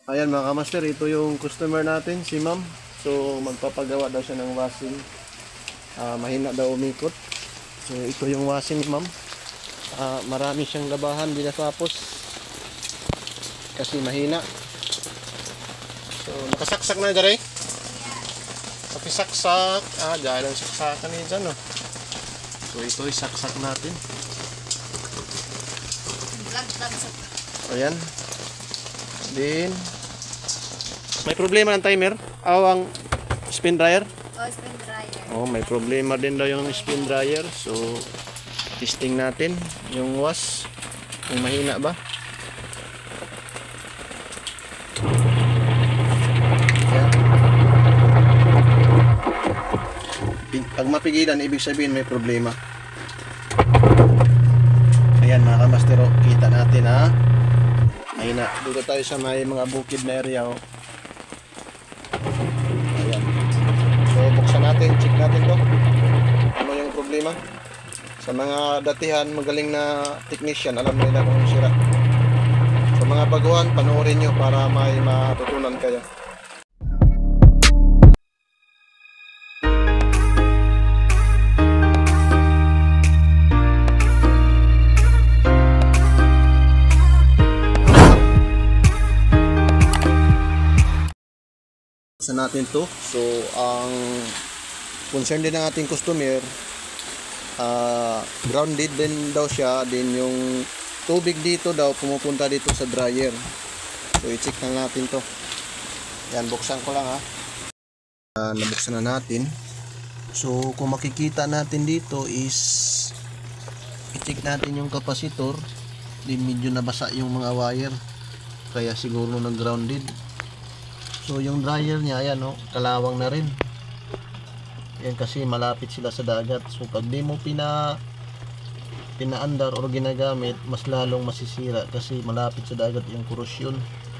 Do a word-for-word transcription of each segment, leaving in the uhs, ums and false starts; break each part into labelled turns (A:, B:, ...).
A: Ayan mga kamaster, ito yung customer natin, si ma'am. So magpapagawa daw siya ng washing. uh, Mahina daw umikot. So ito yung washing ni ma'am. uh, Marami siyang labahan, di natapos kasi mahina. So nakasaksak na dyan eh. Nakisaksak. Ah, dahil ang saksakan niya dyan oh. So ito isaksak natin. Ayan. Then may problema ng timer. Aw ang spin dryer.
B: Oh, spin dryer.
A: Oh, may problema din daw yung spin dryer. So testing natin yung wash kung mahina ba. Ayan. Pag mapigilan, ibig sabihin may problema. Ayan mga kamastero, kita natin ha. Mahina. Dito tayo sa may mga bukid na area oh. Ayan. So buksan natin, check natin to. Ano yung problema? Sa mga datihan, magaling na technician, alam nila kung sira. Sa mga baguhan, panoorin nyo para may matutunan kayo. Sa natin to. So ang concern din ng ating customer, uh, grounded din daw siya, din yung tubig dito daw pumupunta dito sa dryer. So i-check na natin to. Yan, buksan ko lang ha. Uh, nabuksan na natin. So kung makikita natin dito is i-check natin yung capacitor. Din medyo nabasa yung mga wire, kaya siguro nag grounded. So yung dryer niya, ayan oh, kalawang na rin. Yan kasi malapit sila sa dagat. So pag di mo pina pinaandar or ginagamit, mas lalong masisira kasi malapit sa dagat yung korosyon.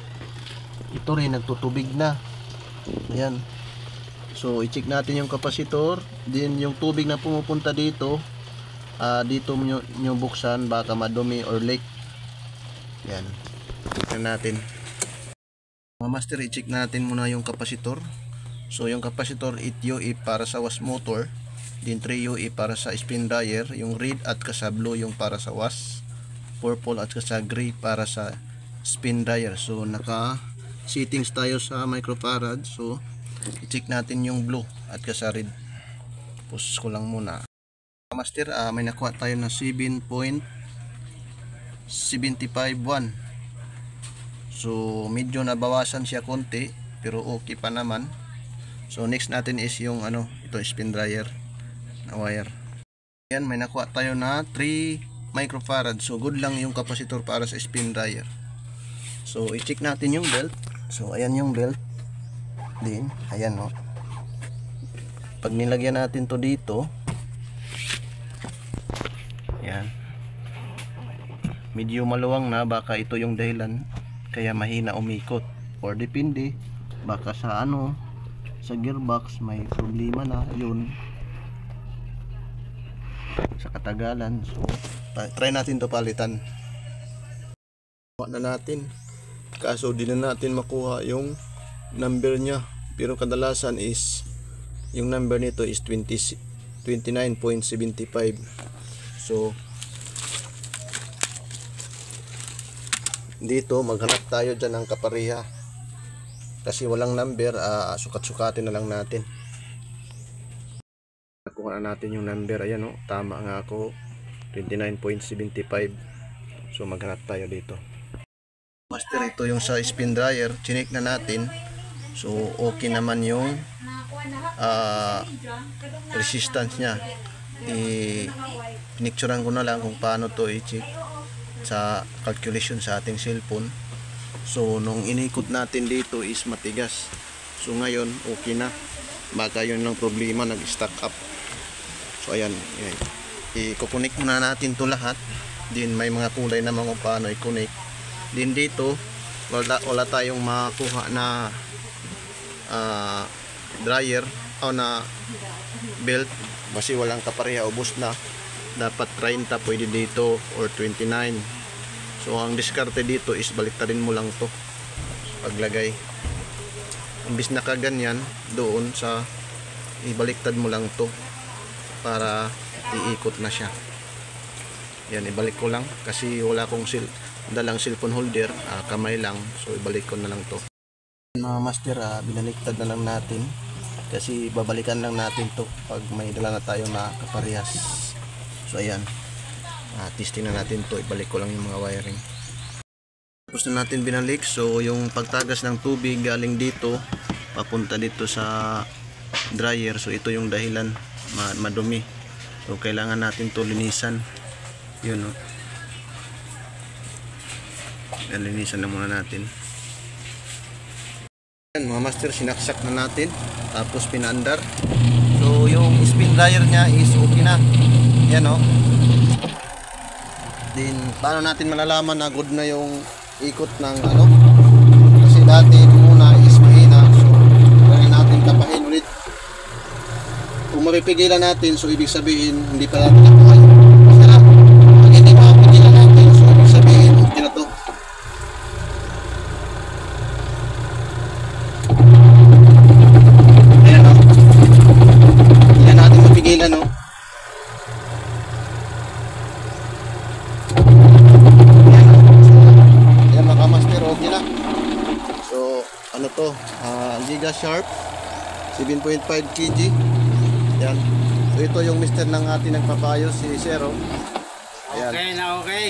A: Ito rin nagtutubig na. Ayan. So i-check natin yung capacitor, din yung tubig na pumupunta dito. Uh, dito nyo, nyo buksan, baka madumi or leak. Yan. Tignan natin. Mga master, i-check natin muna yung capacitor. So yung capacitor, eight U E para sa wash motor, din three U E para sa spin dryer, yung red at kasa blue yung para sa wash, purple at kasa gray para sa spin dryer. So naka settings tayo sa microfarad. So i-check natin yung blue at kasa red. Pause ko lang muna. Mga master, uh, may nakuha tayo na seven point seven five one. So medyo nabawasan siya konti, pero okay pa naman. So next natin is yung ano, ito spin dryer na wire. Yan, may nakuha tayo na three microfarad. So good lang yung capacitor para sa spin dryer. So i-check natin yung belt. So ayan yung belt. Din, ayan oh. Pag nilagyan natin to dito, yan. Medyo maluwang na, baka ito yung dahilan kaya mahina umikot, or depende baka sa ano, sa gearbox may problema na yun sa katagalan. So try natin to palitan. Kuha na natin, kaso di na natin makuha yung number nya, pero kadalasan is yung number nito is twenty-nine point seven five. So dito maghanap tayo dyan ng kapareha, kasi walang number. uh, sukat-sukatin na lang natin. Nakuha na natin yung number. Ayan o, tama nga ako, twenty-nine point seven five. So maghanap tayo dito. Master, ito yung sa spin dryer, chinek na natin. So okay naman yung uh, resistance nya. I-picturean ko na lang kung paano to i-check sa calculation sa ating cellphone. So nung inikot natin dito is matigas. So ngayon okay na, baka yun lang problema, nag-stack up. So ayan, ayan. I-connect muna natin to lahat. Din may mga kulay naman kung paano i-connect. Din dito wala, wala tayong makuha na uh, dryer o na belt kasi walang kapareha, ubos na. Dapat thirty pwede dito or twenty-nine. So ang diskarte dito is baliktarin mo lang to. paglagay. Imbis na kaganyan doon sa ibaliktad mo lang to para iikot na siya. Yan, ibalik ko lang kasi wala akong sil dalang cellphone holder, uh, kamay lang, so ibalik ko na lang to. Mga master, uh, binaliktad na lang natin kasi babalikan lang natin to pag may dala na tayo na kaparehas. So ayan, uh, testing na natin to, ibalik ko lang yung mga wiring. Tapos na natin binalik, so yung pagtagas ng tubig galing dito papunta dito sa dryer, so ito yung dahilan, madumi, so kailangan natin to linisan. Yun, no? Linisan na muna natin. Yan, mga master, sinaksak na natin tapos pinaandar. So yung spin dryer nya is okay na. Yan, no? Then paano natin malalaman na good na yung ikot ng ano, kasi dati muna is mahina, so kailangan natin tapahin ulit. Kung mapipigilan natin, so ibig sabihin hindi pa natin tapahin. Kasi na, pag hindi mapipigilan natin, so ibig sabihin okay na to. Ayan, no? Hindi na natin mapigilan, no? Okay na. So ano to, uh, Giga Sharp seven point five kilograms. Yan. So ito yung mister ng ating nagpapayo, si Zero. Ayan.
B: Okay na, okay.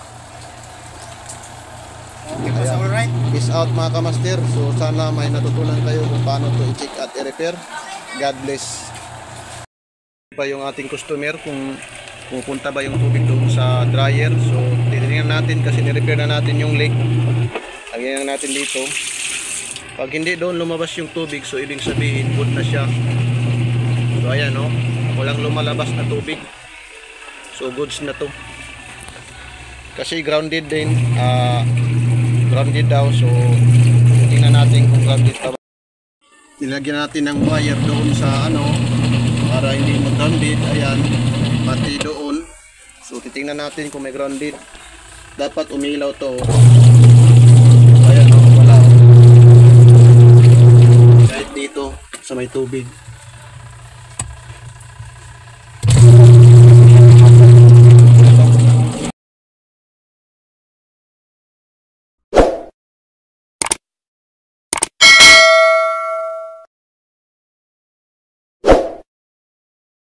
B: Okay po, alright.
A: Peace out mga kamaster. So sana may natutunan kayo kung paano to i-check at i-repair. God bless. Pa yung ating customer kung pupunta ba yung tubig doon sa dryer. So titingnan natin kasi ni-repair na natin yung leak. Lagyan natin dito. Pag hindi doon lumabas yung tubig, so ibig sabihin good na siya. So ayan, no, walang lumalabas na tubig, so goods na to. Kasi grounded din, uh, grounded daw. So tingnan natin kung grounded pa. Nilagyan natin ng wire doon sa ano para hindi mag-grounded. Ayan, pati doon. So titingnan natin kung may grounded. Dapat umilaw to. Ayan, no, wala. Kahit dito sa may tubig.